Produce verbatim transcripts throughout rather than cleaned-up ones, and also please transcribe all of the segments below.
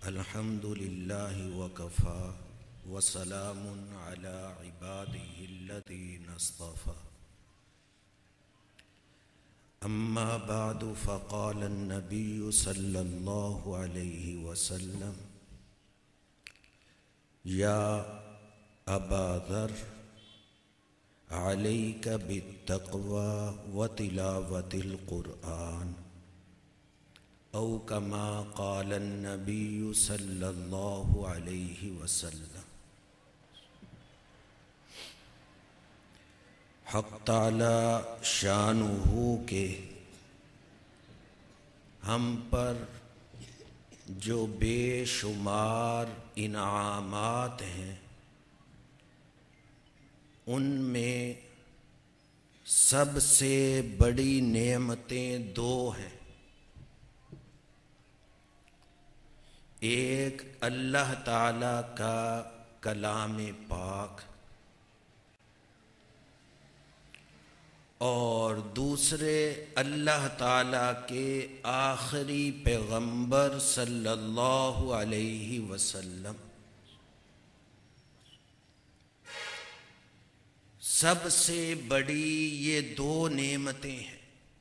الحمد للہ وکفى وسلام علی عباده الذین اصطفى اما بعد فقال النبی صلی اللہ علیہ وسلم یا ابا ذر علیک بالتقوى وتلاوة القرآن او کما قال النبی صلی اللہ علیہ وسلم۔ حق تعالی شانہ کے ہم پر جو بے شمار انعامات ہیں ان میں سب سے بڑی نعمتیں دو ہیں۔ ایک اللہ تعالیٰ کا کلام پاک اور دوسرے اللہ تعالیٰ کے آخری پیغمبر صلی اللہ علیہ وسلم۔ سب سے بڑی یہ دو نعمتیں ہیں۔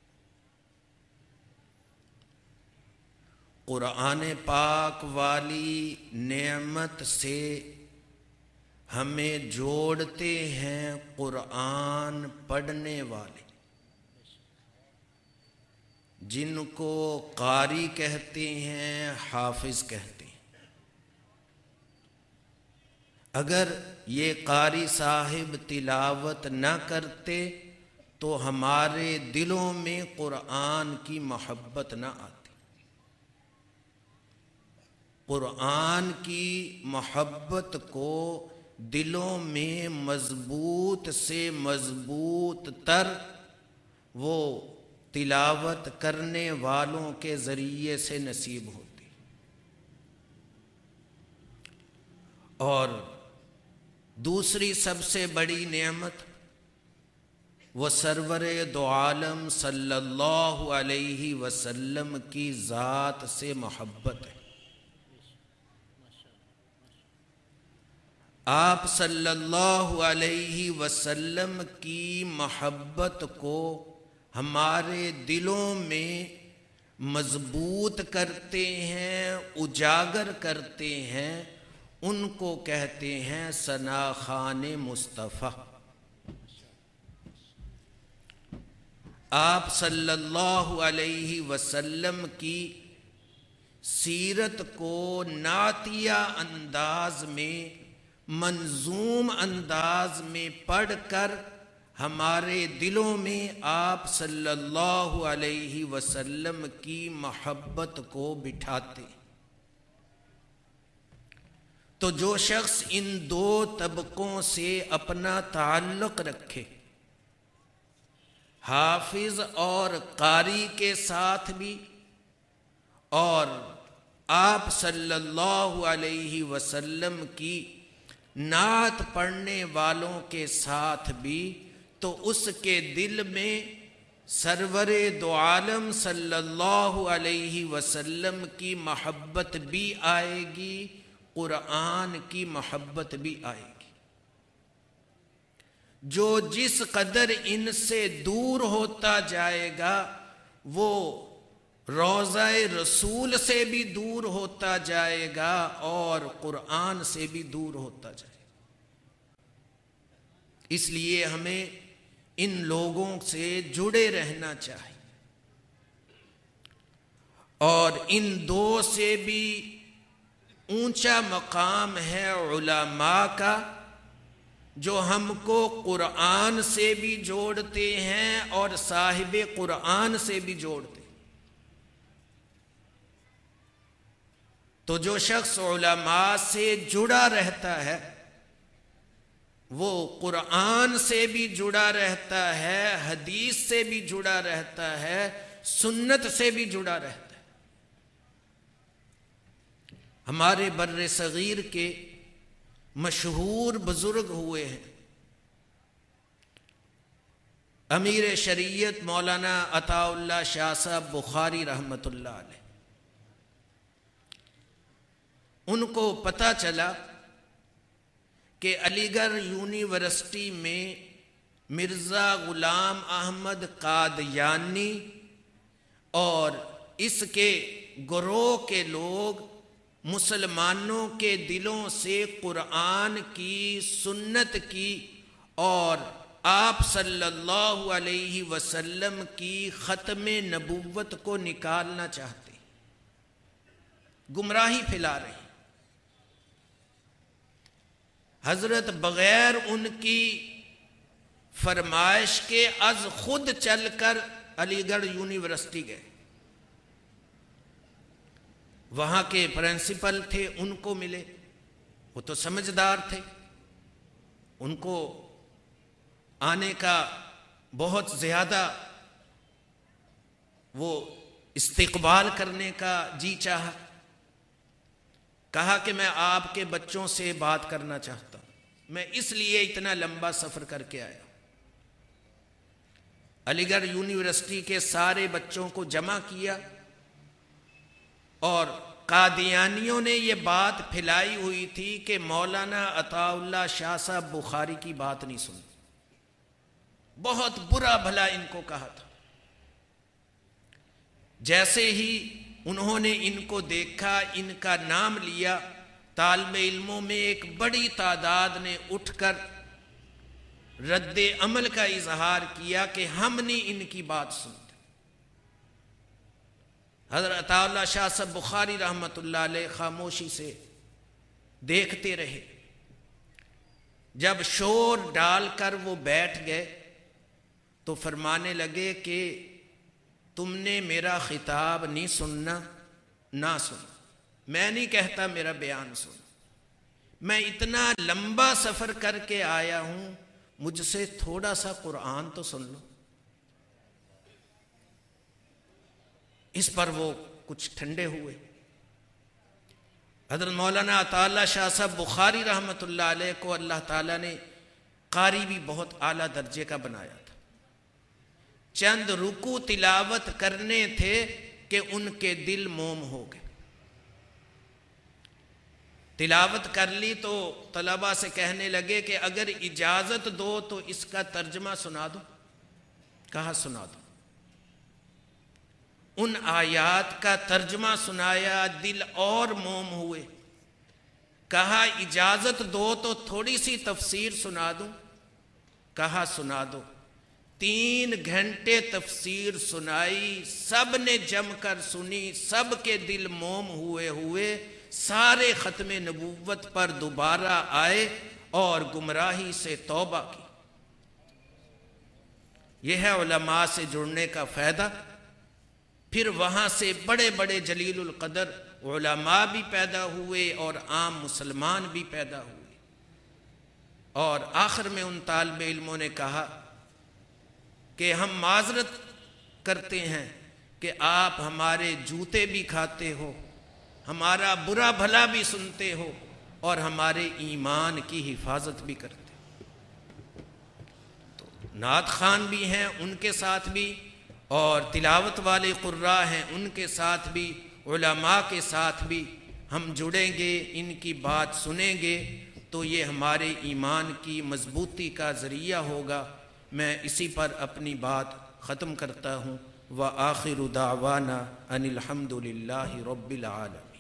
قرآن پاک والی نعمت سے ہمیں جوڑتے ہیں قرآن پڑھنے والے، جن کو قاری کہتے ہیں، حافظ کہتے ہیں۔ اگر یہ قاری صاحب تلاوت نہ کرتے تو ہمارے دلوں میں قرآن کی محبت نہ آتی۔ قرآن کی محبت کو دلوں میں مضبوط سے مضبوط تر وہ تلاوت کرنے والوں کے ذریعے سے نصیب ہوتی۔ اور دوسری سب سے بڑی نعمت وہ سرور دو عالم صلی اللہ علیہ وسلم کی ذات سے محبت ہے۔ آپ صلی اللہ علیہ وسلم کی محبت کو ہمارے دلوں میں مضبوط کرتے ہیں، اجاگر کرتے ہیں، ان کو کہتے ہیں ثنا خوان مصطفیٰ۔ آپ صلی اللہ علیہ وسلم کی سیرت کو نعتیہ انداز میں، منظوم انداز میں پڑھ کر ہمارے دلوں میں آپ صلی اللہ علیہ وسلم کی محبت کو بٹھاتے۔ تو جو شخص ان دو طبقوں سے اپنا تعلق رکھے، حافظ اور قاری کے ساتھ بھی اور آپ صلی اللہ علیہ وسلم کی نعت پڑھنے والوں کے ساتھ بھی، تو اس کے دل میں سرور دو عالم صلی اللہ علیہ وسلم کی محبت بھی آئے گی، قرآن کی محبت بھی آئے گی۔ جو جس قدر ان سے دور ہوتا جائے گا وہ روضہ رسول سے بھی دور ہوتا جائے گا اور قرآن سے بھی دور ہوتا جائے گا۔ اس لیے ہمیں ان لوگوں سے جڑے رہنا چاہیے، اور ان دو سے بھی اونچا مقام ہے علماء کا، جو ہم کو قرآن سے بھی جوڑتے ہیں اور صاحب قرآن سے بھی جوڑتے ہیں۔ تو جو شخص علماء سے جڑا رہتا ہے وہ قرآن سے بھی جڑا رہتا ہے، حدیث سے بھی جڑا رہتا ہے، سنت سے بھی جڑا رہتا ہے۔ ہمارے بر صغیر کے مشہور بزرگ ہوئے ہیں امیر شریعت مولانا عطا اللہ شاہ صاحب بخاری رحمۃ اللہ علیہ۔ ان کو پتہ چلا کہ علی گڑھ یونیورسٹی میں مرزا غلام احمد قادیانی اور اس کے گروہ کے لوگ مسلمانوں کے دلوں سے قرآن کی، سنت کی اور آپ صلی اللہ علیہ وسلم کی ختم نبوت کو نکالنا چاہتے، گمراہی پھیلا رہے ہیں۔ حضرت بغیر ان کی فرمائش کے از خود چل کر علی گڑھ یونیورسٹی گئے۔ وہاں کے پرنسپل تھے، ان کو ملے، وہ تو سمجھدار تھے، ان کو آنے کا بہت زیادہ وہ استقبال کرنے کا جی چاہا۔ کہا کہ میں آپ کے بچوں سے بات کرنا چاہتا ہوں، میں اس لیے اتنا لمبا سفر کر کے آیا۔ علی گڑھ یونیورسٹی کے سارے بچوں کو جمع کیا اور قادیانیوں نے یہ بات پھیلائی ہوئی تھی کہ مولانا عطا اللہ شاہ صاحب بخاری کی بات نہیں سنتے، بہت برا بھلا ان کو کہا تھا۔ جیسے ہی انہوں نے ان کو دیکھا، ان کا نام لیا، طالب علموں میں ایک بڑی تعداد نے اٹھ کر رد عمل کا اظہار کیا کہ ہم نہیں ان کی بات سنتے۔ حضرت عطا اللہ شاہ صاحب بخاری رحمۃ اللہ علیہ خاموشی سے دیکھتے رہے۔ جب شور ڈال کر وہ بیٹھ گئے تو فرمانے لگے کہ تم نے میرا خطاب نہیں سننا، نہ سنو، میں نہیں کہتا میرا بیان سنو، میں اتنا لمبا سفر کر کے آیا ہوں، مجھ سے تھوڑا سا قرآن تو سن لو۔ اس پر وہ کچھ ٹھنڈے ہوئے۔ حضرت مولانا عطا اللہ شاہ صاحب بخاری رحمۃ اللہ علیہ کو اللہ تعالیٰ نے قاری بھی بہت اعلیٰ درجے کا بنایا تھا۔ چند رکوع تلاوت کرنے تھے کہ ان کے دل موم ہو گئے۔ تلاوت کر لی تو طلباء سے کہنے لگے کہ اگر اجازت دو تو اس کا ترجمہ سنا دو۔ کہا سنا دو۔ ان آیات کا ترجمہ سنایا، دل اور موم ہوئے۔ کہا اجازت دو تو تھوڑی سی تفسیر سنا دوں۔ کہا سنا دو۔ تین گھنٹے تفسیر سنائی، سب نے جم کر سنی، سب کے دل موم ہوئے ہوئے سارے ختم نبوت پر دوبارہ آئے اور گمراہی سے توبہ کی۔ یہ ہے علماء سے جڑنے کا فائدہ۔ پھر وہاں سے بڑے بڑے جلیل القدر علماء بھی پیدا ہوئے اور عام مسلمان بھی پیدا ہوئے، اور آخر میں ان طالب علموں نے کہا کہ ہم معذرت کرتے ہیں کہ آپ ہمارے جوتے بھی کھاتے ہو، ہمارا برا بھلا بھی سنتے ہو اور ہمارے ایمان کی حفاظت بھی کرتے ہو۔ تو نعت خوان بھی ہیں، ان کے ساتھ بھی، اور تلاوت والے قراء ہیں، ان کے ساتھ بھی، علماء کے ساتھ بھی ہم جڑیں گے، ان کی بات سنیں گے تو یہ ہمارے ایمان کی مضبوطی کا ذریعہ ہوگا۔ میں اسی پر اپنی بات ختم کرتا ہوں۔ وآخر دعوانا ان الحمد للہ رب العالمین۔